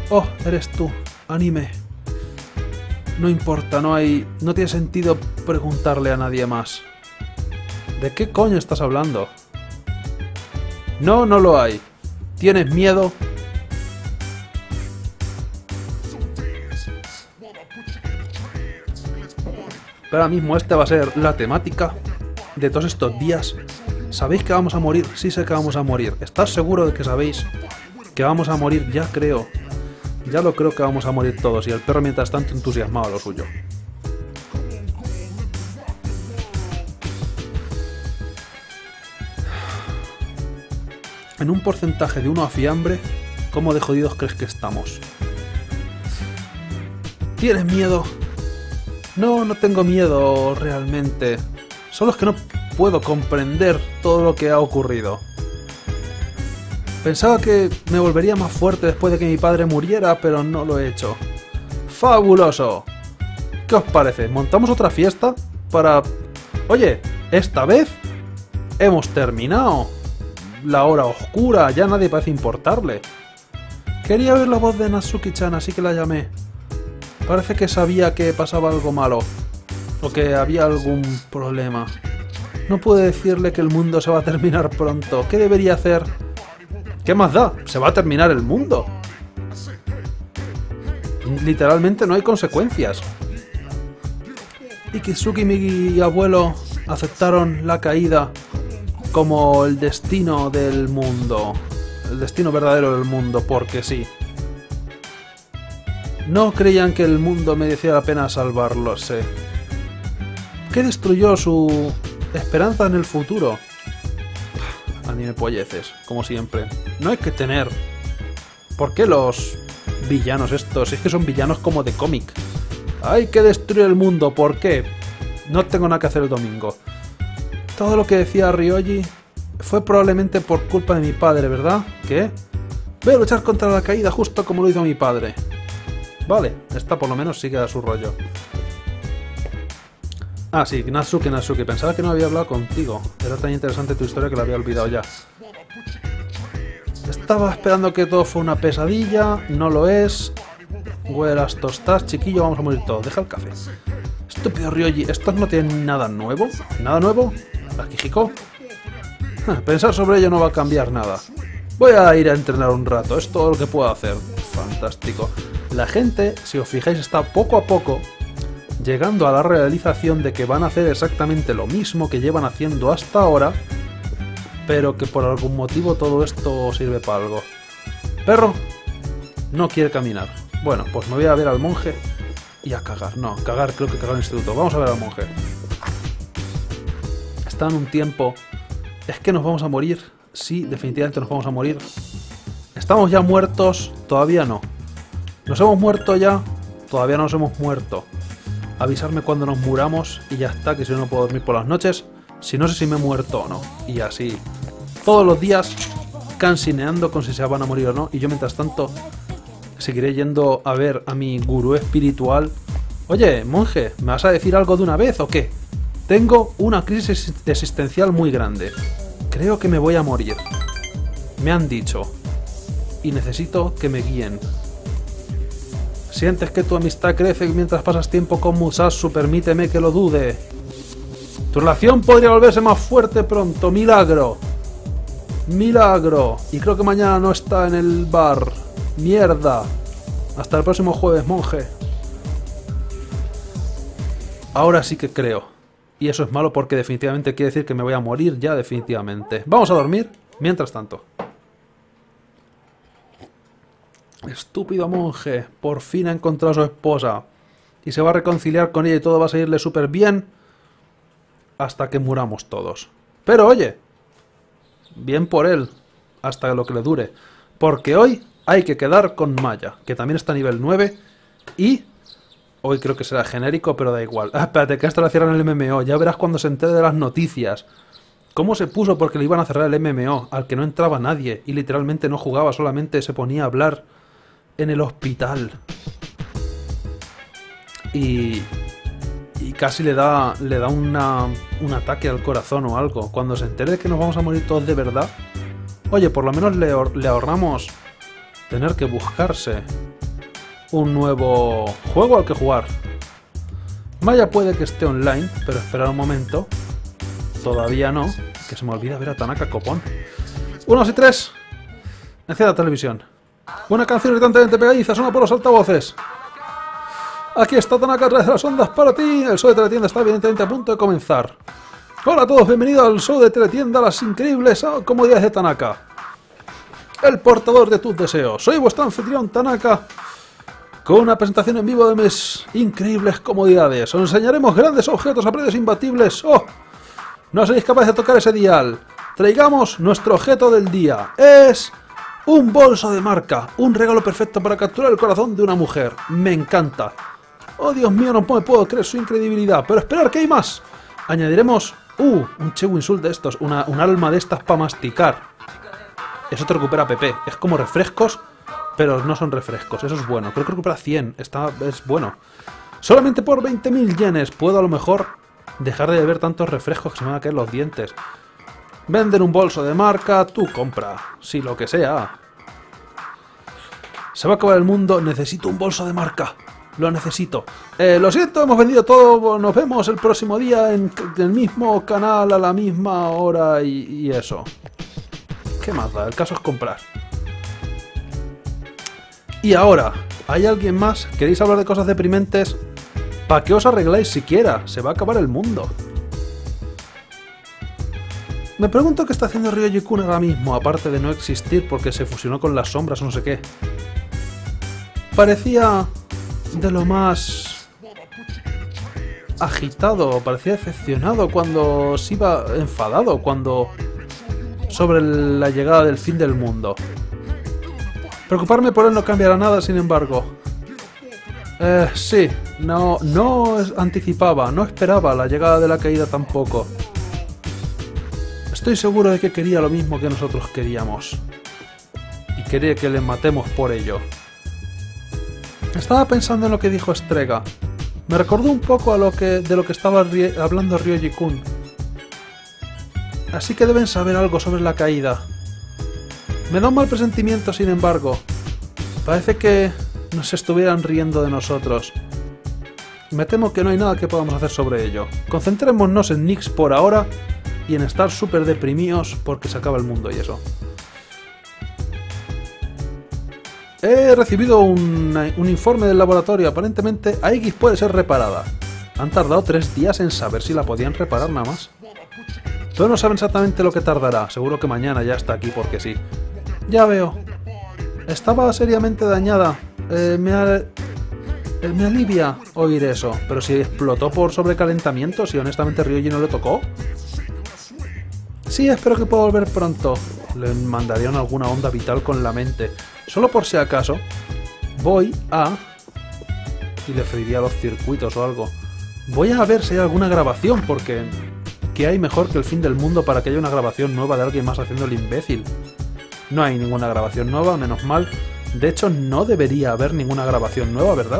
Oh, eres tú. Anime. No importa, no tiene sentido preguntarle a nadie más. ¿De qué coño estás hablando? No, no lo hay. ¿Tienes miedo? Pero ahora mismo esta va a ser la temática de todos estos días. ¿Sabéis que vamos a morir? Sí sé que vamos a morir. ¿Estás seguro de que sabéis que vamos a morir? Ya creo. Ya lo creo que vamos a morir todos. Y el perro mientras tanto entusiasmado a lo suyo. En un porcentaje de 1 a fiambre, ¿cómo de jodidos crees que estamos? ¿Tienes miedo? No, no tengo miedo realmente. Solo es que no puedo comprender todo lo que ha ocurrido. Pensaba que me volvería más fuerte después de que mi padre muriera, pero no lo he hecho. ¡Fabuloso! ¿Qué os parece? ¿Montamos otra fiesta? Para... Oye, esta vez hemos terminado la hora oscura, ya nadie parece importarle. Quería oír la voz de Natsuki-chan, así que la llamé. Parece que sabía que pasaba algo malo, o que había algún problema. No pude decirle que el mundo se va a terminar pronto. ¿Qué debería hacer? ¿Qué más da? Se va a terminar el mundo. Literalmente no hay consecuencias. Y Kitsuki y mi abuelo aceptaron la caída como el destino del mundo. El destino verdadero del mundo, porque sí. No creían que el mundo merecía la pena salvarlo, sé. ¿Qué destruyó su esperanza en el futuro? Anime polleces, como siempre. No hay que tener... ¿Por qué los villanos estos? Es que son villanos como de cómic. Hay que destruir el mundo, ¿por qué? No tengo nada que hacer el domingo. Todo lo que decía Ryoji fue probablemente por culpa de mi padre, ¿verdad? ¿Qué? Voy a luchar contra la caída justo como lo hizo mi padre. Vale, esta por lo menos sigue a su rollo. Ah, sí, Natsuki. Pensaba que no había hablado contigo. Era tan interesante tu historia que la había olvidado ya. Estaba esperando que todo fue una pesadilla. No lo es. Huele las tostadas, chiquillo, vamos a morir todos. Deja el café. Estúpido Ryoji, ¿estos no tienen nada nuevo? ¿Nada nuevo? ¿Akihiko? Pensar sobre ello no va a cambiar nada. Voy a ir a entrenar un rato, es todo lo que puedo hacer. Fantástico. La gente, si os fijáis, está poco a poco llegando a la realización de que van a hacer exactamente lo mismo que llevan haciendo hasta ahora, pero que por algún motivo todo esto sirve para algo. Perro no quiere caminar. Bueno, pues me voy a ver al monje y a cagar. No, cagar, creo que cagar en el instituto. Vamos a ver al monje. Está en un tiempo... ¿Es que nos vamos a morir? Sí, definitivamente nos vamos a morir. ¿Estamos ya muertos? Todavía no. ¿Nos hemos muerto ya? Todavía no nos hemos muerto. Avisarme cuando nos muramos y ya está, que si no, no puedo dormir por las noches. Si no sé si me he muerto o no. Y así. Todos los días cansineando con si se van a morir o no. Y yo mientras tanto seguiré yendo a ver a mi gurú espiritual. Oye, monje, ¿me vas a decir algo de una vez o qué? Tengo una crisis existencial muy grande. Creo que me voy a morir. Me han dicho. Y necesito que me guíen. ¿Sientes que tu amistad crece mientras pasas tiempo con Musashi? Permíteme que lo dude. Tu relación podría volverse más fuerte pronto. ¡Milagro! ¡Milagro! Y creo que mañana no está en el bar. ¡Mierda! Hasta el próximo jueves, monje. Ahora sí que creo. Y eso es malo porque definitivamente quiere decir que me voy a morir ya definitivamente. Vamos a dormir mientras tanto. Estúpido monje. Por fin ha encontrado a su esposa. Y se va a reconciliar con ella y todo va a salirle súper bien. Hasta que muramos todos. Pero oye. Bien por él. Hasta lo que le dure. Porque hoy hay que quedar con Maya. Que también está a nivel 9. Y... hoy creo que será genérico, pero da igual. Ah, espérate, que esto lo cierran el MMO. Ya verás cuando se entere de las noticias. ¿Cómo se puso? Porque le iban a cerrar el MMO, al que no entraba nadie. Y literalmente no jugaba, solamente se ponía a hablar en el hospital. Y casi le da un ataque al corazón o algo. Cuando se entere de que nos vamos a morir todos de verdad. Oye, por lo menos le ahorramos tener que buscarse un nuevo juego al que jugar. Maya puede que esté online, pero esperar un momento. Todavía no. Que se me olvida ver a Tanaka copón. 1, 2 y 3. Encienda la televisión. Una canción irritantemente pegadiza suena por los altavoces. Aquí está Tanaka a través de las ondas para ti. El show de Teletienda está evidentemente a punto de comenzar. Hola a todos, bienvenidos al show de Teletienda, las increíbles comodidades de Tanaka. El portador de tus deseos. Soy vuestro anfitrión Tanaka, con una presentación en vivo de mis increíbles comodidades. Os enseñaremos grandes objetos a precios imbatibles. ¡Oh! No seréis capaces de tocar ese dial. Traigamos nuestro objeto del día. Es un bolso de marca. Un regalo perfecto para capturar el corazón de una mujer. Me encanta. Oh, Dios mío, no me puedo creer su incredibilidad. Pero esperar, que hay más. Añadiremos... un Chewing Sul de estos. Un alma de estas para masticar. Eso te recupera PP. Es como refrescos, pero no son refrescos. Eso es bueno. Creo que recupera 100. Es bueno. Solamente por 20.000 yenes puedo a lo mejor dejar de beber tantos refrescos que se me van a caer los dientes. Venden un bolso de marca, tú compra. Sí, lo que sea. Se va a acabar el mundo, necesito un bolso de marca. Lo necesito. Lo siento, hemos vendido todo. Nos vemos el próximo día en el mismo canal a la misma hora y eso. ¿Qué más da? El caso es comprar. Y ahora, ¿hay alguien más? ¿Queréis hablar de cosas deprimentes? ¿Para qué os arregláis siquiera? Se va a acabar el mundo. Me pregunto qué está haciendo Ryoji-kun ahora mismo, aparte de no existir porque se fusionó con las sombras o no sé qué. Parecía de lo más agitado, parecía decepcionado cuando se iba enfadado, cuando sobre la llegada del fin del mundo. Preocuparme por él no cambiará nada, sin embargo. Sí, no anticipaba, no esperaba la llegada de la caída tampoco. Estoy seguro de que quería lo mismo que nosotros queríamos. Y quería que le matemos por ello. Estaba pensando en lo que dijo Strega. Me recordó un poco de lo que estaba hablando Ryoji-kun. Así que deben saber algo sobre la caída. Me da un mal presentimiento, sin embargo. Parece que nos estuvieran riendo de nosotros. Me temo que no hay nada que podamos hacer sobre ello. Concentrémonos en Nyx por ahora y en estar súper deprimidos porque se acaba el mundo y eso. He recibido un informe del laboratorio. Aparentemente Aegis puede ser reparada. Han tardado 3 días en saber si la podían reparar nada más. Pero no saben exactamente lo que tardará. Seguro que mañana ya está aquí porque sí. Ya veo. Estaba seriamente dañada. Me alivia oír eso. Pero si explotó por sobrecalentamiento, si honestamente Ryoji no le tocó. Sí, espero que pueda volver pronto. Le mandarían alguna onda vital con la mente. Solo por si acaso, voy a... y le freiría los circuitos o algo. Voy a ver si hay alguna grabación, porque... ¿qué hay mejor que el fin del mundo para que haya una grabación nueva de alguien más haciendo el imbécil? No hay ninguna grabación nueva, menos mal. De hecho, no debería haber ninguna grabación nueva, ¿verdad?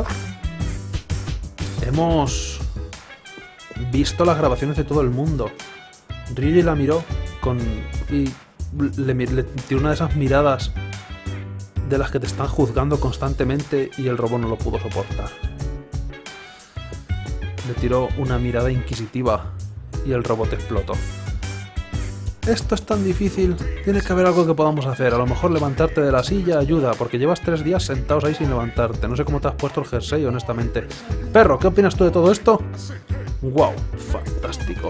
Hemos visto las grabaciones de todo el mundo. Ryuji la miró y le tiró una de esas miradas de las que te están juzgando constantemente y el robot no lo pudo soportar. Le tiró una mirada inquisitiva y el robot explotó. Esto es tan difícil, tiene que haber algo que podamos hacer. A lo mejor levantarte de la silla ayuda, porque llevas 3 días sentados ahí sin levantarte. No sé cómo te has puesto el jersey, honestamente. Perro, ¿qué opinas tú de todo esto? ¡Wow! Fantástico.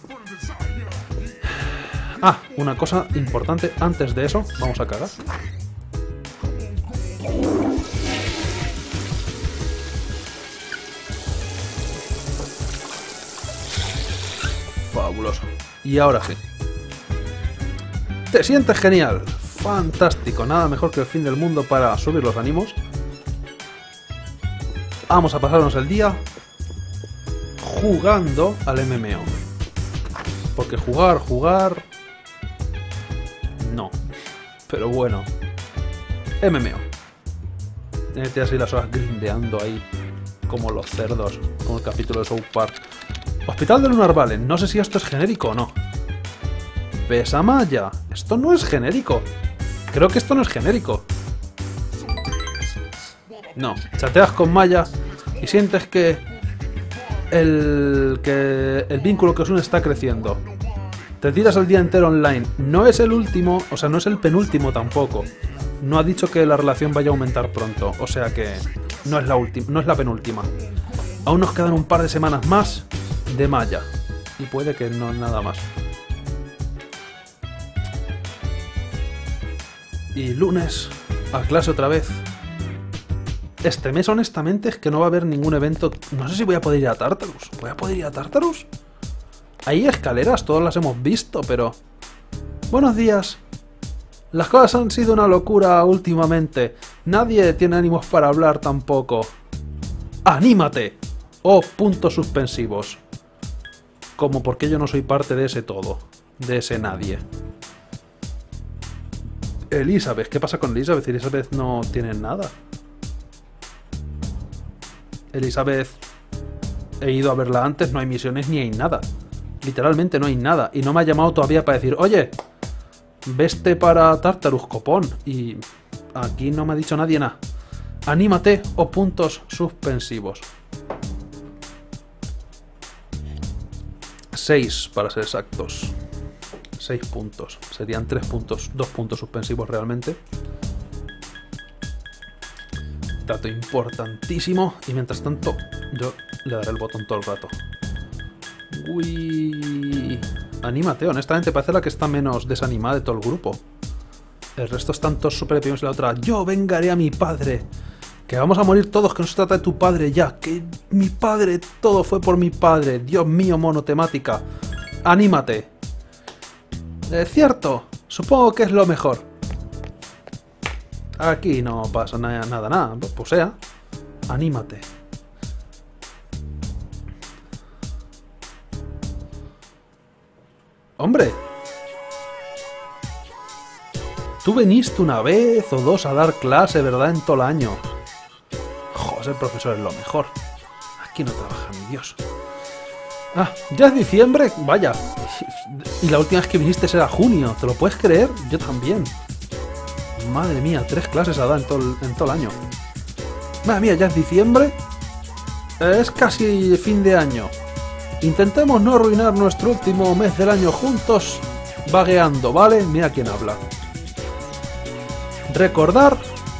Ah, una cosa importante antes de eso, vamos a cagar. Fabuloso. Y ahora sí. ¿Te sientes genial? Fantástico. Nada mejor que el fin del mundo para subir los ánimos. Vamos a pasarnos el día jugando al MMO. Porque jugar... no. Pero bueno. MMO. Tienes así las horas grindeando ahí. Como los cerdos. Como el capítulo de South Park. Hospital de Lunar Valley. No sé si esto es genérico o no. Besamaya. Esto no es genérico. Creo que esto no es genérico. No, chateas con Maya y sientes que el vínculo que os une está creciendo. Te tiras el día entero online. No es el último, o sea, no es el penúltimo tampoco. No ha dicho que la relación vaya a aumentar pronto, o sea que no es la última, no es la penúltima. Aún nos quedan un par de semanas más de Maya. Y puede que no nada más. Y lunes, a clase otra vez. Este mes, honestamente, es que no va a haber ningún evento. No sé si voy a poder ir a Tartarus. ¿Voy a poder ir a Tartarus? Hay escaleras, todas las hemos visto, pero... Buenos días. Las cosas han sido una locura últimamente. Nadie tiene ánimos para hablar tampoco. ¡Anímate! O puntos suspensivos. Como porque yo no soy parte de ese todo. De ese nadie. Elizabeth, ¿qué pasa con Elizabeth? Elizabeth no tiene nada. Elizabeth... He ido a verla antes, no hay misiones ni hay nada. Literalmente no hay nada. Y no me ha llamado todavía para decir, oye, veste para Tartarus, copón. Y aquí no me ha dicho nadie nada. Anímate o puntos suspensivos. 6 para ser exactos. 6 puntos. Serían 3 puntos, 2 puntos suspensivos realmente. Dato importantísimo. Y mientras tanto, yo le daré el botón todo el rato. Uy. Anímate, honestamente parece la que está menos desanimada de todo el grupo. El resto están todos súper deprimidos y la otra. Yo vengaré a mi padre. Que vamos a morir todos, que no se trata de tu padre ya. Que mi padre, todo fue por mi padre. Dios mío, monotemática. Anímate. Es cierto, supongo que es lo mejor. Aquí no pasa nada. Pues sea, anímate. ¡Hombre! Tú viniste una vez o dos a dar clase, ¿verdad? En todo el año. Joder, el profesor es lo mejor. Aquí no trabaja ni Dios. Ah, ¿ya es diciembre? Vaya. Y la última vez que viniste era junio. ¿Te lo puedes creer? Yo también. Madre mía, 3 clases ha dado en todo el año. Madre mía, ¿ya es diciembre? Es casi fin de año. Intentemos no arruinar nuestro último mes del año juntos, vagueando, ¿vale? Mira quién habla. Recordar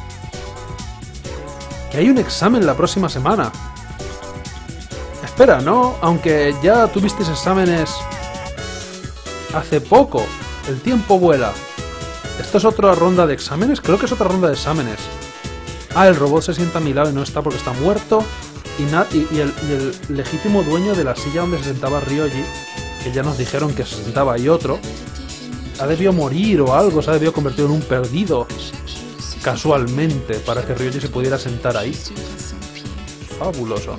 que hay un examen la próxima semana. Espera, ¿no? Aunque ya tuvisteis exámenes hace poco. El tiempo vuela. ¿Esto es otra ronda de exámenes? Creo que es otra ronda de exámenes. Ah, el robot se sienta a mi lado y no está porque está muerto. Y el legítimo dueño de la silla donde se sentaba Ryoji, que ya nos dijeron que se sentaba ahí otro, ha debido morir o algo, se ha debido convertir en un perdido casualmente para que Ryoji se pudiera sentar ahí. Fabuloso.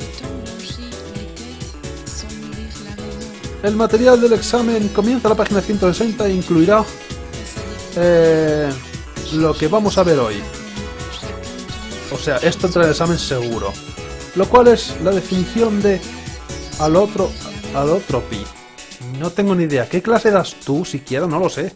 El material del examen comienza la página 160 e incluirá lo que vamos a ver hoy. O sea, esto entra en el examen seguro. Lo cual es la definición de alotropy. No tengo ni idea. ¿Qué clase das tú siquiera? No lo sé.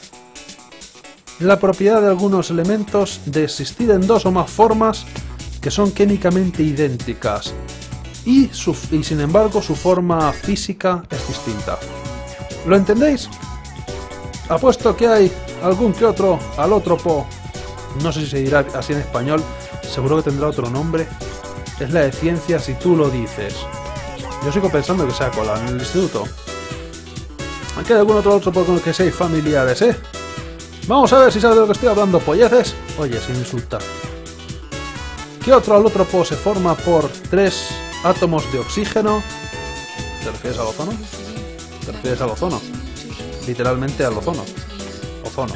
La propiedad de algunos elementos de existir en 2 o más formas que son químicamente idénticas. Y sin embargo su forma física es distinta. ¿Lo entendéis? Apuesto que hay algún que otro alótropo. No sé si se dirá así en español. Seguro que tendrá otro nombre. Es la de ciencia si tú lo dices. Yo sigo pensando que sea cola en el instituto. ¿Aquí hay algún otro con el que seáis familiares, eh? Vamos a ver si sabes de lo que estoy hablando, polleces. Oye, sin insultar. ¿Qué otro alótropo se forma por 3 átomos de oxígeno? ¿Te refieres al ozono? ¿Te refieres al ozono? Literalmente al ozono. Ozono.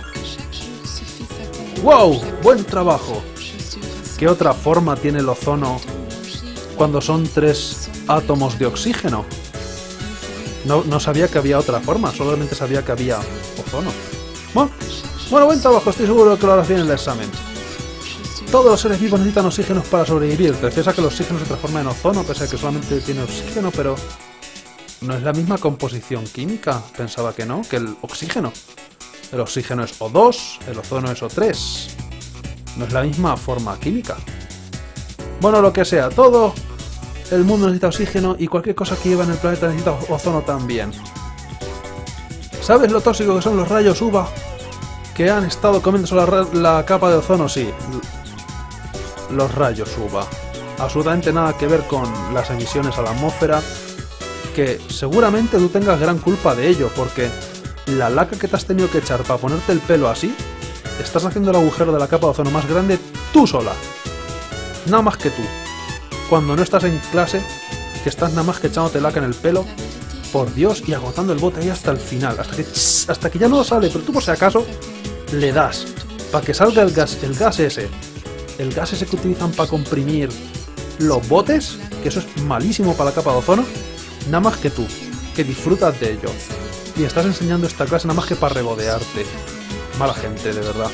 ¡Wow! ¡Buen trabajo! ¿Qué otra forma tiene el ozono cuando son 3 átomos de oxígeno? No sabía que había otra forma, solamente sabía que había ozono. Bueno, buen trabajo, estoy seguro que lo harás bien en el examen. Todos los seres vivos necesitan oxígenos para sobrevivir. Te refieres a que el oxígeno se transforma en ozono, pese a que solamente tiene oxígeno, pero... ¿no es la misma composición química? Pensaba que no, que el oxígeno. El oxígeno es O2, el ozono es O3. No es la misma forma química. Bueno, lo que sea, todo el mundo necesita oxígeno y cualquier cosa que lleva en el planeta necesita ozono también. ¿Sabes lo tóxico que son los rayos UVA? Que han estado comiendo la capa de ozono, sí. Los rayos UVA. Absolutamente nada que ver con las emisiones a la atmósfera. Que seguramente tú tengas gran culpa de ello, porque la laca que te has tenido que echar para ponerte el pelo así, estás haciendo el agujero de la capa de ozono más grande tú sola. Nada más que tú. Cuando no estás en clase, que estás nada más que echándote laca en el pelo, por Dios, y agotando el bote ahí hasta el final, hasta que ya no sale, pero tú por si acaso le das, para que salga el gas ese que utilizan para comprimir los botes, que eso es malísimo para la capa de ozono, nada más que tú, que disfrutas de ello, y estás enseñando esta clase nada más que para regodearte. Mala gente, de verdad.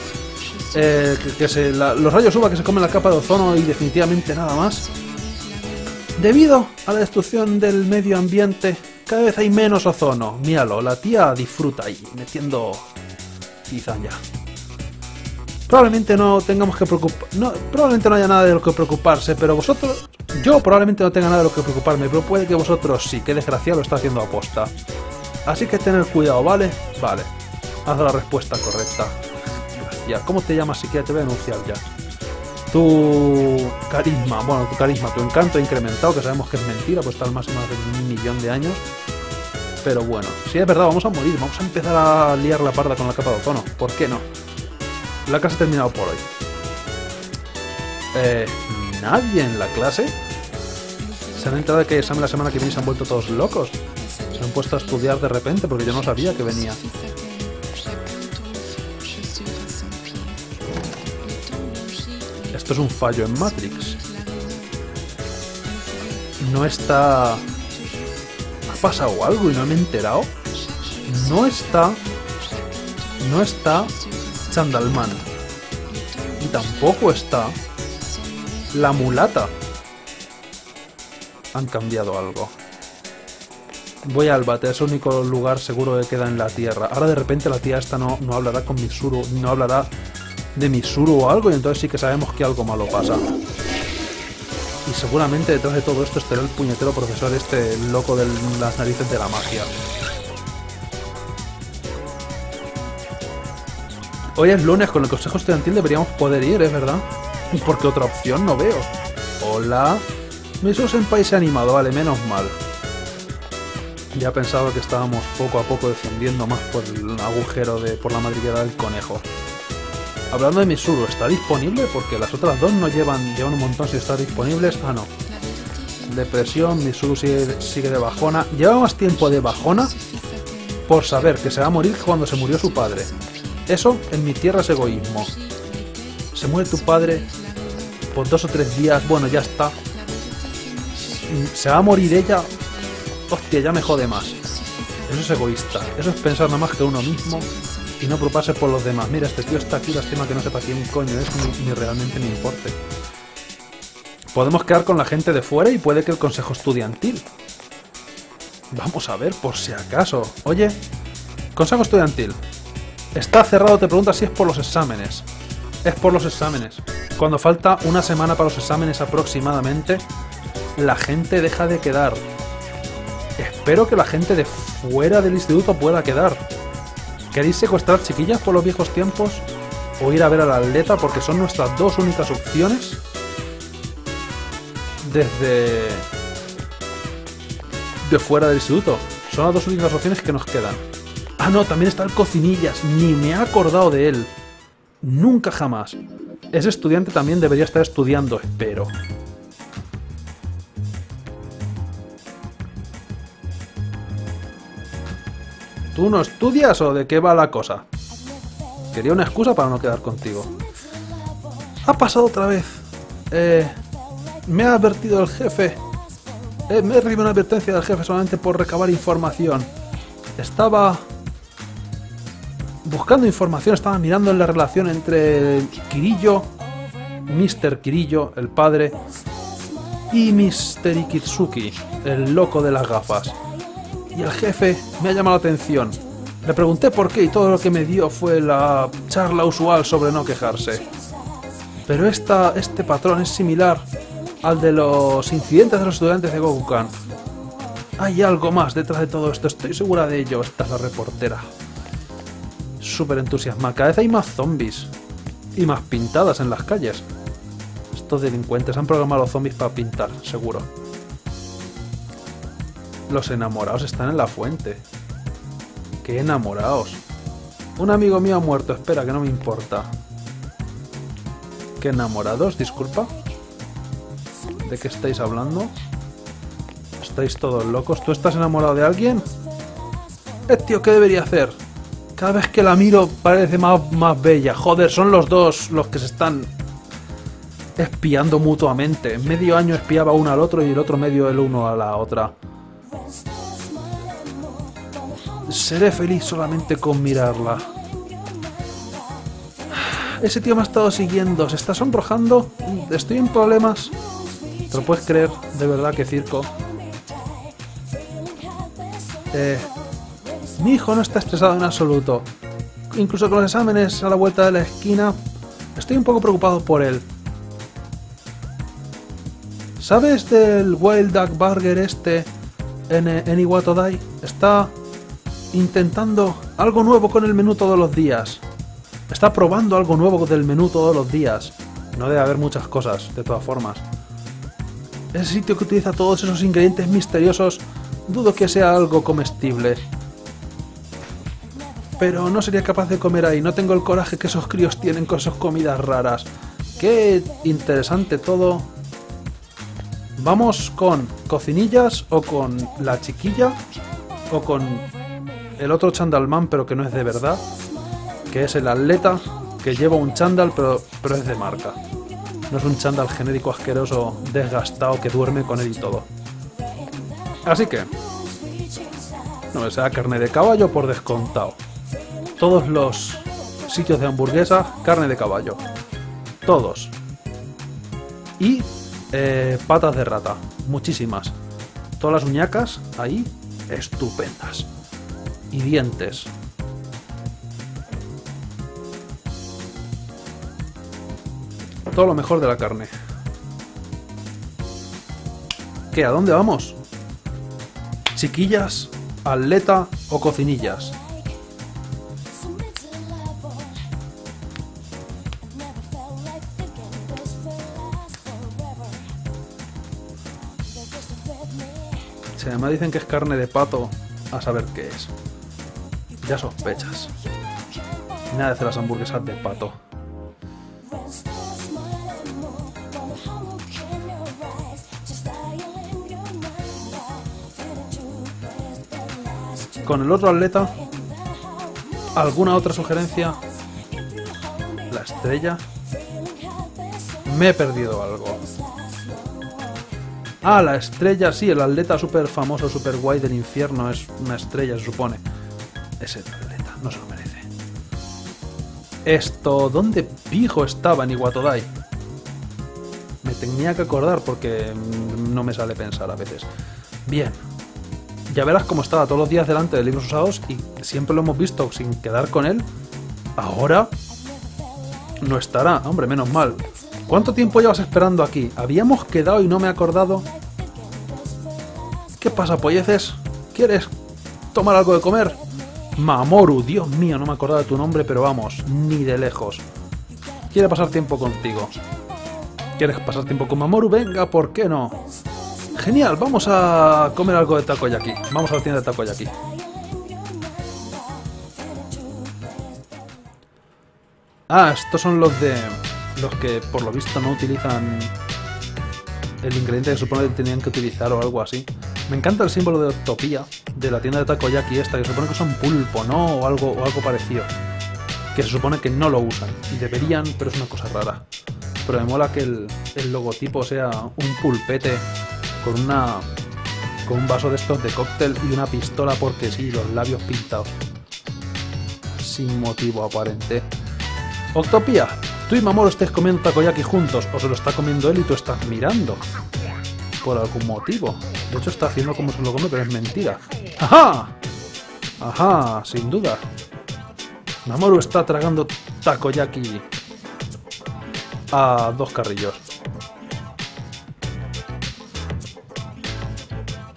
Los rayos UVA que se comen la capa de ozono y definitivamente nada más. Debido a la destrucción del medio ambiente, cada vez hay menos ozono. Míralo, la tía disfruta ahí, metiendo cizaña. Probablemente no tengamos que probablemente no haya nada de lo que preocuparse, pero vosotros... Yo probablemente no tenga nada de lo que preocuparme, pero puede que vosotros sí, que desgraciado lo está haciendo a posta. Así que tener cuidado, ¿vale? Vale. Haz la respuesta correcta. Gracias. ¿Cómo te llamas? Siquiera te voy a denunciar ya. Tu carisma, tu encanto incrementado, que sabemos que es mentira, pues está al máximo de 1.000.000 de años. Pero bueno, si es verdad, vamos a morir, vamos a empezar a liar la parda con la capa de ozono. ¿Por qué no? La clase ha terminado por hoy. ¿Nadie en la clase? ¿Se han enterado de que hay examen la semana que viene y se han vuelto todos locos? Se han puesto a estudiar de repente porque yo no sabía que venía. Esto es un fallo en Matrix. No está... ¿Ha pasado algo y no me he enterado? No está Chandalman. Y tampoco está la mulata. Han cambiado algo. Voy al bate, es el único lugar seguro que queda en la Tierra. Ahora de repente la tía esta no hablará con Mitsuru, no hablará de Mitsuru o algo, y entonces sí que sabemos que algo malo pasa. Y seguramente detrás de todo esto estará el puñetero profesor este loco de las narices de la magia. Hoy es lunes, con el consejo estudiantil deberíamos poder ir, es verdad. Porque otra opción no veo. Hola. Mitsuru Senpai se ha animado, vale, menos mal. Ya pensaba que estábamos poco a poco descendiendo más por el agujero por la madriguera del conejo. Hablando de Mitsuru, ¿está disponible? Porque las otras dos no llevan un montón si están disponibles. Ah, no. Depresión, Mitsuru sigue de bajona. Lleva más tiempo de bajona por saber que se va a morir cuando se murió su padre. Eso en mi tierra es egoísmo. Se muere tu padre por 2 o 3 días, bueno, ya está. Se va a morir ella. Hostia, ya me jode más. Eso es egoísta. Eso es pensar nada más que uno mismo y no preocuparse por los demás. Mira, este tío está aquí, lástima que no sepa quién coño es, ni realmente me importe. Podemos quedar con la gente de fuera y puede que el consejo estudiantil. Vamos a ver, por si acaso. Oye, consejo estudiantil. Está cerrado, te preguntas si es por los exámenes. Es por los exámenes. Cuando falta una semana para los exámenes aproximadamente, la gente deja de quedar. Espero que la gente de fuera del instituto pueda quedar. ¿Queréis secuestrar chiquillas por los viejos tiempos? ¿O ir a ver al atleta? Porque son nuestras dos únicas opciones. De fuera del instituto. Son las dos únicas opciones que nos quedan. Ah, no, también está el Cocinillas. Ni me he acordado de él. Nunca jamás. Ese estudiante también debería estar estudiando, espero. ¿Tú no estudias o de qué va la cosa? Quería una excusa para no quedar contigo. Ha pasado otra vez. Me ha advertido el jefe. Me he recibido una advertencia del jefe solamente por recabar información. Estaba buscando información, estaba mirando en la relación entre Kirillo, Mr. Kirillo, el padre, y Mr. Ikitsuki, el loco de las gafas. Y el jefe me ha llamado la atención. Le pregunté por qué y todo lo que me dio fue la charla usual sobre no quejarse. Pero este patrón es similar al de los incidentes de los estudiantes de Gokukan. Hay algo más detrás de todo esto, estoy segura de ello. Esta es la reportera. Súper entusiasmada. Cada vez hay más zombies. Y más pintadas en las calles. Estos delincuentes han programado a los zombies para pintar, seguro. Los enamorados están en la fuente. ¡Qué enamorados! Un amigo mío ha muerto, espera, que no me importa. ¿Qué enamorados? Disculpa. ¿De qué estáis hablando? ¿Estáis todos locos? ¿Tú estás enamorado de alguien? Tío, ¿qué debería hacer? Cada vez que la miro parece más bella. Joder, son los dos los que se están espiando mutuamente. Medio año espiaba uno al otro y el otro medio el uno a la otra. Seré feliz solamente con mirarla. Ese tío me ha estado siguiendo. ¿Se está sonrojando? ¿Estoy en problemas? ¿Te lo puedes creer? De verdad, qué circo. Mi hijo no está estresado en absoluto. Incluso con los exámenes a la vuelta de la esquina, estoy un poco preocupado por él. ¿Sabes del Wild Duck Burger este en Iwatodai? Está intentando algo nuevo con el menú todos los días. Está probando algo nuevo del menú todos los días. No debe haber muchas cosas, de todas formas. Ese sitio que utiliza todos esos ingredientes misteriosos, dudo que sea algo comestible. Pero no sería capaz de comer ahí, no tengo el coraje que esos críos tienen con sus comidas raras. Qué interesante todo. ¿Vamos con cocinillas o con la chiquilla? ¿O con el otro chandalman pero que no es de verdad? Que es el atleta que lleva un chándal pero es de marca. No es un chándal genérico asqueroso, desgastado, que duerme con él y todo. Así que no sea carne de caballo por descontado. Todos los sitios de hamburguesa, carne de caballo. Todos. Y patas de rata. Muchísimas. Todas las uñacas ahí, estupendas. Y dientes. Todo lo mejor de la carne. ¿Qué? ¿A dónde vamos? ¿Chiquillas, atleta o cocinillas? Si además dicen que es carne de pato, a saber qué es. Ya sospechas. Nada de hacer las hamburguesas de pato. Con el otro atleta, ¿alguna otra sugerencia? La estrella. Me he perdido algo. Ah, la estrella, sí, el atleta súper famoso, súper guay del infierno. Es una estrella, se supone. Ese atleta, no se lo merece. Esto, ¿dónde pijo estaba en Iwatodai? Me tenía que acordar porque no me sale pensar a veces. Bien. Ya verás cómo estaba todos los días delante de libros usados y siempre lo hemos visto sin quedar con él. Ahora no estará. Hombre, menos mal. ¿Cuánto tiempo llevas esperando aquí? Habíamos quedado y no me he acordado. ¿Qué pasa, polleces? ¿Quieres tomar algo de comer? Mamoru, Dios mío, no me acordaba de tu nombre, pero vamos, ni de lejos. Quiere pasar tiempo contigo. ¿Quieres pasar tiempo con Mamoru? Venga, ¿por qué no? Genial, vamos a comer algo de takoyaki. Vamos a la tienda de takoyaki. Ah, estos son los que por lo visto no utilizan el ingrediente que supone que tenían que utilizar o algo así. Me encanta el símbolo de Octopía de la tienda de takoyaki esta, que se supone que son pulpo, ¿no? O algo parecido. Que se supone que no lo usan. Y deberían, pero es una cosa rara. Pero me mola que el logotipo sea un pulpete con un vaso de estos de cóctel y una pistola porque sí, los labios pintados. Sin motivo aparente. Octopía, tú y Mamoru estáis comiendo takoyaki juntos, o se lo está comiendo él y tú estás mirando. Por algún motivo. De hecho está haciendo como se lo come, pero es mentira. ¡Ajá! Ajá, sin duda. Mamoru está tragando takoyaki a dos carrillos.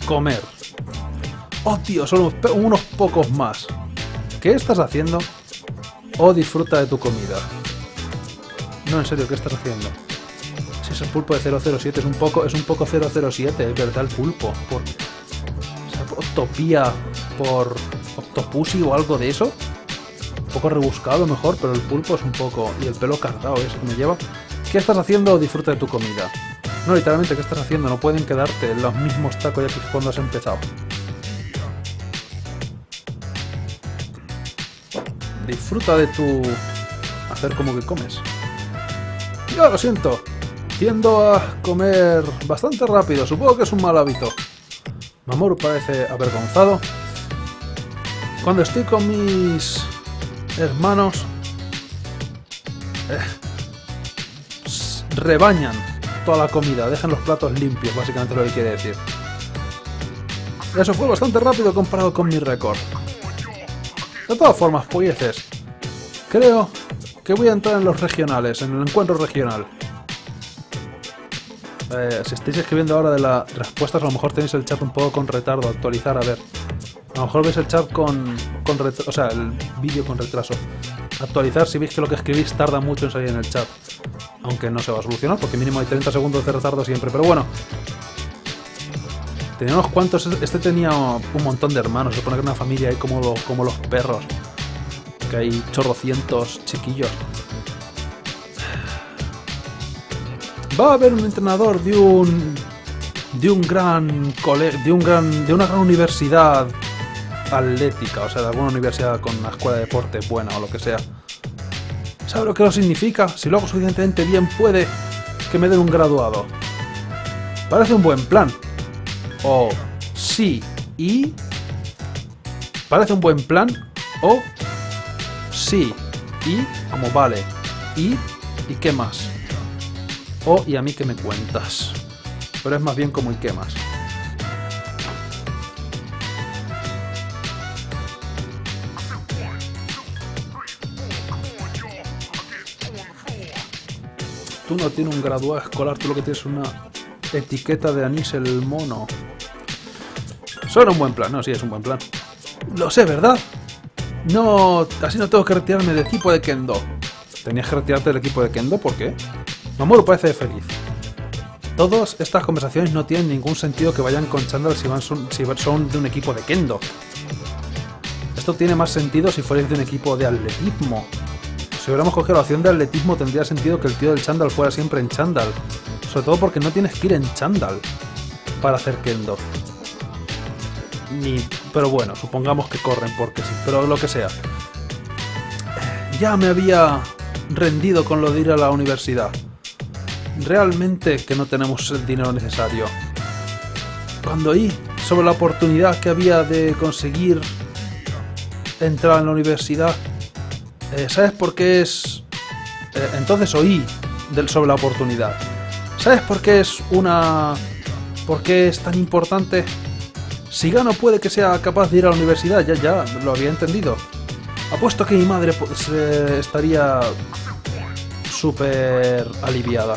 comer. Oh, tío, solo unos pocos más. ¿Qué estás haciendo? Oh, disfruta de tu comida. No, en serio, ¿qué estás haciendo? Si es el pulpo de 007, es un poco 007, es verdad, el pulpo. Por, o sea, Octopía por Octopussy o algo de eso. Un poco rebuscado mejor, pero el pulpo es un poco... Y el pelo cargado ese que me lleva. ¿Qué estás haciendo? Disfruta de tu comida. No, literalmente, ¿qué estás haciendo? No pueden quedarte en los mismos tacos ya que cuando has empezado. Disfruta de tu... hacer como que comes. Yo lo siento. Tiendo a comer bastante rápido. Supongo que es un mal hábito. Mamoru parece avergonzado. Cuando estoy con mis hermanos... rebañan toda la comida. Dejan los platos limpios, básicamente lo que quiere decir. Eso fue bastante rápido comparado con mi récord. De todas formas, polleces, creo que voy a entrar en los regionales, en el encuentro regional. Si estáis escribiendo ahora de las respuestas, a lo mejor tenéis el chat un poco con retardo, actualizar, a ver. A lo mejor veis el chat con retraso, o sea, el vídeo con retraso. Actualizar si veis que lo que escribís tarda mucho en salir en el chat. Aunque no se va a solucionar, porque mínimo hay 30 segundos de retardo siempre, pero bueno. Tenía unos cuantos, este tenía un montón de hermanos, se supone que era una familia ahí como los perros. Que hay chorrocientos chiquillos. Va a haber un entrenador de una gran universidad atlética, o sea, de alguna universidad con una escuela de deporte buena o lo que sea. ¿Sabe lo que lo significa? Si lo hago suficientemente bien, puede que me den un graduado. Parece un buen plan. O sí y... Parece un buen plan. O sí y... Como vale. ¿Y qué más? O ¿y a mí qué me cuentas? Pero es más bien como ¿y qué más? Tú no tienes un graduado escolar, tú lo que tienes es una etiqueta de anís el mono. Eso era un buen plan, no, sí, es un buen plan. Lo sé, ¿verdad? No, así no tengo que retirarme del equipo de Kendo. ¿Tenías que retirarte del equipo de Kendo? ¿Por qué? Mamoru parece feliz. Todas estas conversaciones no tienen ningún sentido que vayan con chándal si son de un equipo de Kendo. Esto tiene más sentido si fuerais de un equipo de atletismo. Si hubiéramos cogido la opción de atletismo, tendría sentido que el tío del chándal fuera siempre en chándal. Sobre todo porque no tienes que ir en chándal para hacer kendo. Pero bueno, supongamos que corren porque sí, pero lo que sea. Ya me había rendido con lo de ir a la universidad. Realmente que no tenemos el dinero necesario. Cuando oí sobre la oportunidad que había de conseguir entrar en la universidad, ¿sabes por qué es...? Entonces oí sobre la oportunidad. ¿Sabes por qué es una... ¿Por qué es tan importante? Si gano puede que sea capaz de ir a la universidad, ya, lo había entendido. Apuesto que mi madre estaría súper aliviada.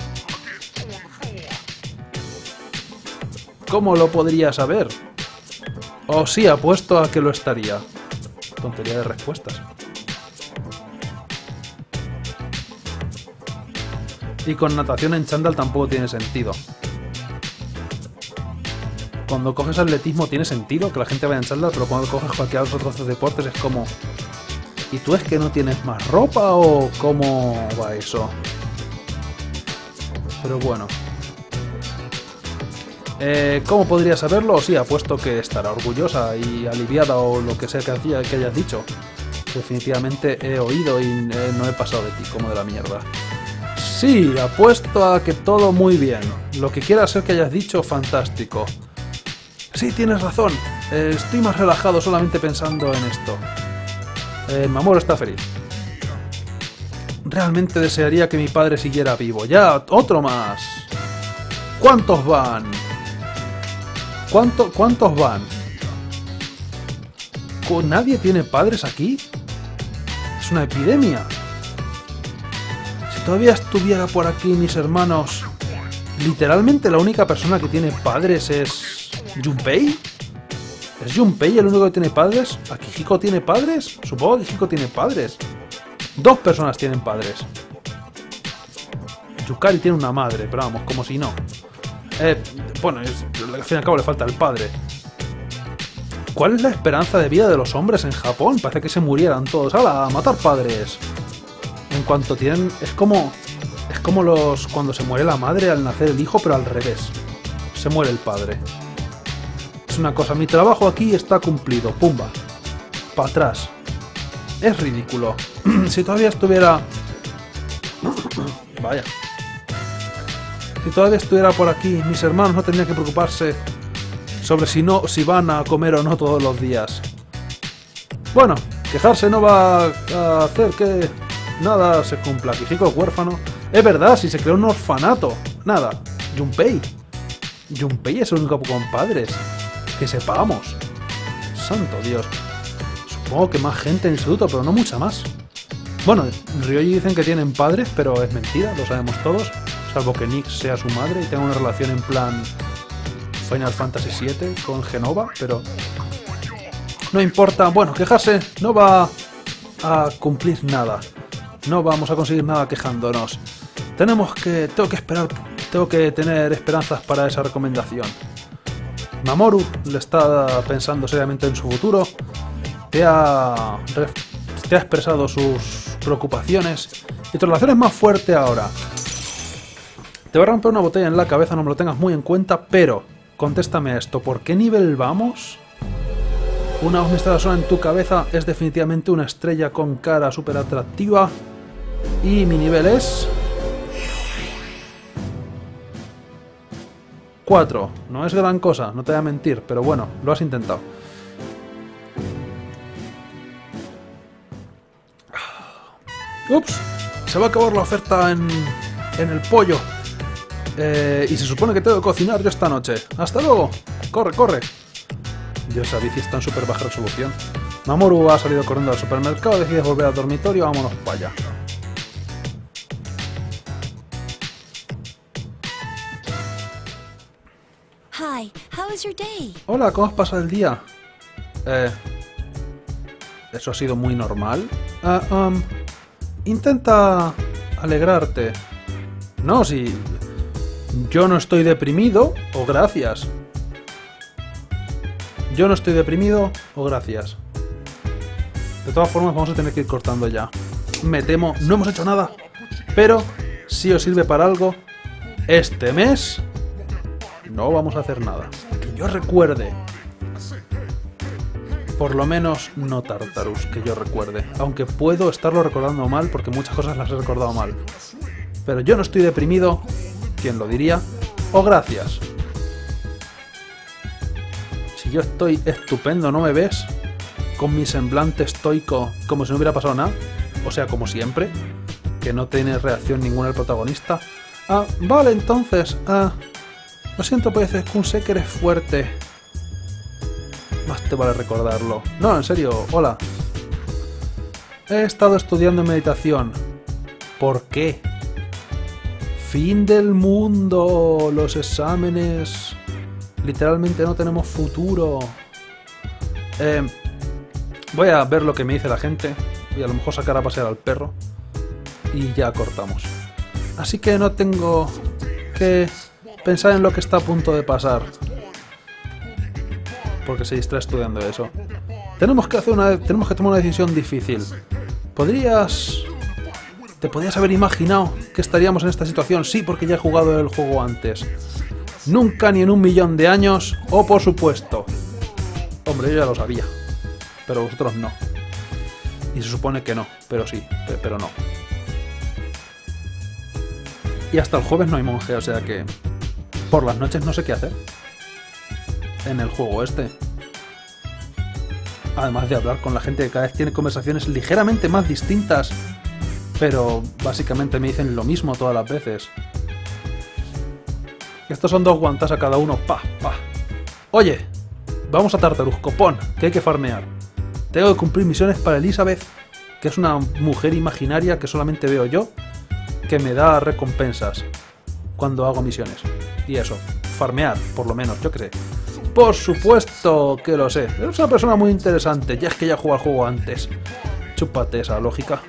¿Cómo lo podría saber? Oh sí, apuesto a que lo estaría. Tontería de respuestas. Y con natación en chándal tampoco tiene sentido. Cuando coges atletismo tiene sentido que la gente vaya en chándal, pero cuando coges cualquiera de los otros deportes es como... ¿Y tú es que no tienes más ropa o cómo va eso? Pero bueno. ¿Cómo podría saberlo? Sí, apuesto que estará orgullosa y aliviada o lo que sea que hayas dicho. Definitivamente he oído y no he pasado de ti como de la mierda. Sí, apuesto a que todo muy bien. Lo que quiera ser que hayas dicho, fantástico. Sí, tienes razón. Estoy más relajado solamente pensando en esto. Mamoru está feliz. Realmente desearía que mi padre siguiera vivo. Ya, otro más. ¿Cuántos van? ¿Cuántos van? ¿Nadie tiene padres aquí? Es una epidemia. Si todavía estuviera por aquí mis hermanos... Literalmente la única persona que tiene padres es... ¿Junpei? ¿Es Junpei el único que tiene padres? ¿Akihiko tiene padres? Supongo que Akihiko tiene padres. 2 personas tienen padres. Yukari tiene una madre, pero vamos, como si no. Bueno, al fin y al cabo le falta el padre. ¿Cuál es la esperanza de vida de los hombres en Japón? Parece que se murieran todos. ¡Hala! ¡A matar padres! En cuanto tienen... Es como cuando se muere la madre al nacer el hijo, pero al revés. Se muere el padre. Es una cosa... Mi trabajo aquí está cumplido. ¡Pumba! Para atrás. Es ridículo. Si todavía estuviera... Vaya. Si todavía estuviera por aquí, mis hermanos no tendrían que preocuparse sobre si van a comer o no todos los días. Bueno, quejarse no va a hacer que nada se cumpla. Akihiko huérfano. Es verdad, si se creó un orfanato. Nada. Junpei. Junpei es el único con padres. Que sepamos. Santo Dios. Supongo que más gente en el instituto, pero no mucha más. Bueno, en Ryoji dicen que tienen padres, pero es mentira, lo sabemos todos. Salvo que Nick sea su madre y tenga una relación en plan Final Fantasy VII con Genova, pero no importa. Bueno, quejarse no va a cumplir nada. No vamos a conseguir nada quejándonos. Tengo que tener esperanzas para esa recomendación. Mamoru le está pensando seriamente en su futuro. Te ha expresado sus preocupaciones y tu relación es más fuerte ahora. Te va a romper una botella en la cabeza, no me lo tengas muy en cuenta, pero contéstame esto, ¿por qué nivel vamos? Una voz misteriosa sola en tu cabeza es definitivamente una estrella con cara súper atractiva y mi nivel es 4. No es gran cosa, no te voy a mentir, pero bueno, lo has intentado. Ups, se va a acabar la oferta en el pollo. Y se supone que tengo que cocinar yo esta noche. ¡Hasta luego! ¡Corre, corre! Dios, esa bici está en súper baja resolución. Mamoru ha salido corriendo al supermercado, decide volver al dormitorio, vámonos para allá. Hi, how was your day? Hola, ¿cómo has pasado el día? ¿Eso ha sido muy normal? Intenta alegrarte. No, si... Yo no estoy deprimido, o gracias. Yo no estoy deprimido, o gracias. De todas formas, vamos a tener que ir cortando ya. Me temo, no hemos hecho nada. Pero, si os sirve para algo, este mes no vamos a hacer nada. Que yo recuerde. Por lo menos no Tartarus, que yo recuerde. Aunque puedo estarlo recordando mal, porque muchas cosas las he recordado mal. Pero yo no estoy deprimido... ¿Quién lo diría? ¡Oh, gracias! Si yo estoy estupendo, ¿no me ves? Con mi semblante estoico, como si no hubiera pasado nada. O sea, como siempre. Que no tiene reacción ninguna el protagonista. Vale, entonces. Lo siento, pues, sé que eres fuerte. Más te vale recordarlo. No, en serio, hola. He estado estudiando meditación. ¿Por qué? Fin del mundo, los exámenes, literalmente no tenemos futuro. Voy a ver lo que me dice la gente y a lo mejor sacar a pasear al perro y ya cortamos. Así que no tengo que pensar en lo que está a punto de pasar, porque se distrae estudiando eso. Tenemos que tomar una decisión difícil. ¿Te podrías haber imaginado que estaríamos en esta situación? Sí, porque ya he jugado el juego antes. Nunca ni en 1.000.000 de años, o por supuesto. Hombre, yo ya lo sabía. Pero vosotros no. Y se supone que no, pero sí, pero no. Y hasta el jueves no hay monje, o sea que... Por las noches no sé qué hacer. En el juego este. Además de hablar con la gente que cada vez tiene conversaciones ligeramente más distintas... Pero básicamente me dicen lo mismo todas las veces. Estos son 2 guantas a cada uno. ¡Pa! ¡Pa! Oye, vamos a Tartarus, copón, que hay que farmear. Tengo que cumplir misiones para Elizabeth, que es una mujer imaginaria que solamente veo yo, que me da recompensas cuando hago misiones. Y eso, farmear, por lo menos, yo qué sé. Por supuesto que lo sé. Eres una persona muy interesante. Ya es que ya jugado al juego antes. Chúpate esa lógica.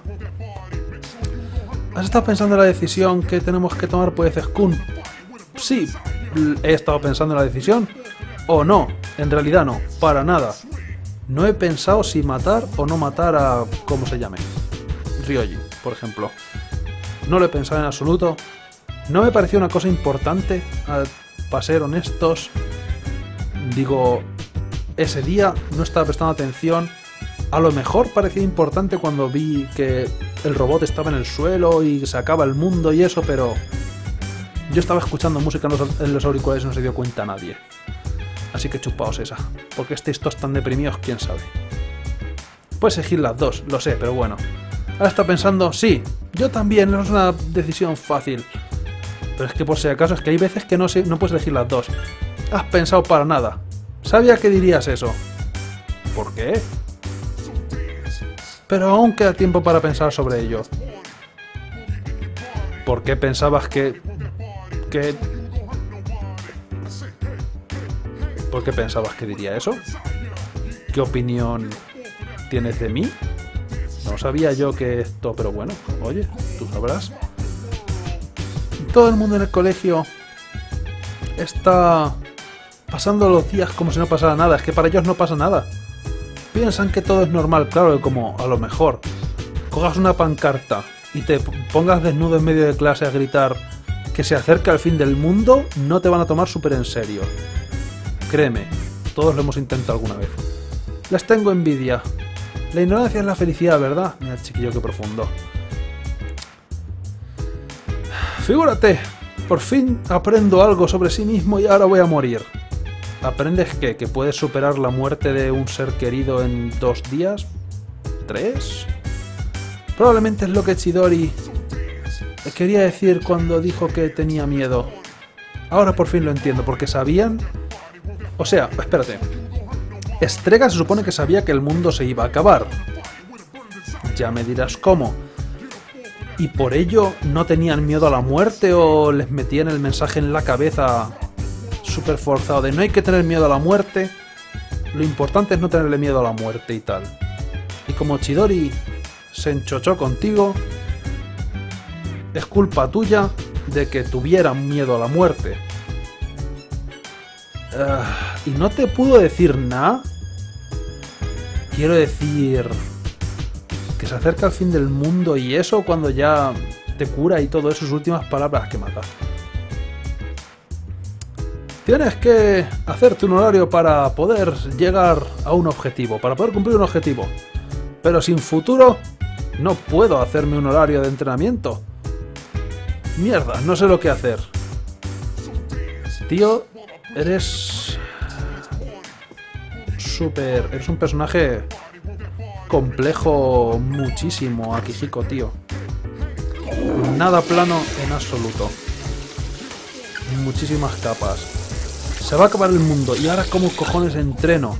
¿Has estado pensando en la decisión que tenemos que tomar, pues, Kun? Sí, he estado pensando en la decisión. O no, en realidad no, para nada. No he pensado si matar o no matar a... ¿cómo se llame? Ryoji, por ejemplo. No lo he pensado en absoluto. No me pareció una cosa importante, para ser honestos. Digo, ese día no estaba prestando atención. A lo mejor parecía importante cuando vi que el robot estaba en el suelo y se acaba el mundo y eso, pero... yo estaba escuchando música en los auriculares y no se dio cuenta nadie. Así que chupaos esa. Porque estéis todos tan deprimidos, quién sabe. Puedes elegir las dos, lo sé, pero bueno. Ahora está pensando, sí, yo también, no es una decisión fácil. Pero es que por si acaso, es que hay veces que no puedes elegir las dos. Has pensado para nada. Sabía que dirías eso. ¿Por qué? Pero aún queda tiempo para pensar sobre ello. ¿Por qué pensabas que... ¿Por qué pensabas que diría eso? ¿Qué opinión tienes de mí? No sabía yo que esto... pero bueno, oye, tú sabrás. Todo el mundo en el colegio está pasando los días como si no pasara nada. Es que para ellos no pasa nada. Piensan que todo es normal. Claro que como a lo mejor cojas una pancarta y te pongas desnudo en medio de clase a gritar que se acerca el fin del mundo, no te van a tomar súper en serio. Créeme, todos lo hemos intentado alguna vez. Les tengo envidia. La ignorancia es la felicidad, ¿verdad? Mira, chiquillo, qué profundo. Figúrate, por fin aprendo algo sobre sí mismo y ahora voy a morir. ¿Aprendes qué? ¿Que puedes superar la muerte de un ser querido en 2 días? ¿3? Probablemente es lo que Chidori quería decir cuando dijo que tenía miedo. Ahora por fin lo entiendo, porque sabían... O sea, espérate. Estrega se supone que sabía que el mundo se iba a acabar. Ya me dirás cómo. ¿Y por ello no tenían miedo a la muerte o les metían el mensaje en la cabeza súper forzado de no hay que tener miedo a la muerte? Lo importante es no tenerle miedo a la muerte y tal. Y como Chidori se enchochó contigo, es culpa tuya de que tuvieran miedo a la muerte. ¿Y no te pudo decir nada? Quiero decir... que se acerca el fin del mundo y eso cuando ya te cura y todo eso, sus últimas palabras que mata. Tienes que hacerte un horario para poder llegar a un objetivo, para poder cumplir un objetivo. Pero sin futuro no puedo hacerme un horario de entrenamiento. Mierda, no sé lo que hacer. Tío, eres un personaje complejo muchísimo, Akihiko, tío. Nada plano en absoluto. Muchísimas capas. Se va a acabar el mundo y ahora como cojones entreno.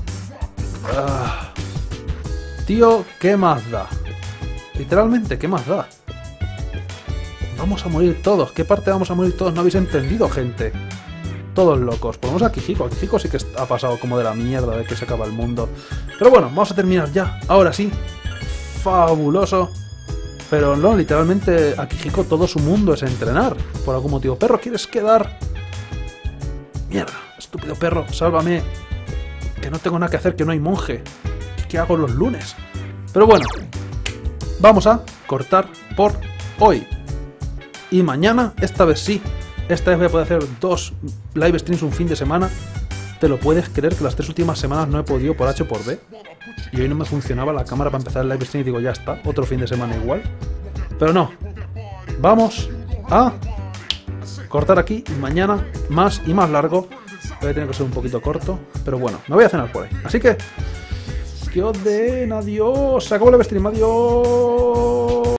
Tío, ¿qué más da? Literalmente, ¿qué más da? Vamos a morir todos. ¿Qué parte vamos a morir todos? No habéis entendido, gente. Todos locos. Por lo menos Akihiko. Akihiko sí que ha pasado como de la mierda de que se acaba el mundo. Pero bueno, vamos a terminar ya. Ahora sí. Fabuloso. Pero no, literalmente Akihiko todo su mundo es entrenar. Por algún motivo. Perro, ¿quieres quedar? Mierda. Estúpido perro, sálvame. Que no tengo nada que hacer, que no hay monje. ¿Qué hago los lunes? Pero bueno. Vamos a cortar por hoy. Y mañana, esta vez sí. Esta vez voy a poder hacer 2 live streams un fin de semana. ¿Te lo puedes creer que las 3 últimas semanas no he podido por H o por B? Y hoy no me funcionaba la cámara para empezar el live stream y digo, ya está, otro fin de semana igual. Pero no. Vamos a cortar aquí y mañana más y más largo. Voy a tener que ser un poquito corto, pero bueno, me voy a cenar por ahí. Así que os den adiós. Se acabó el live stream, adiós.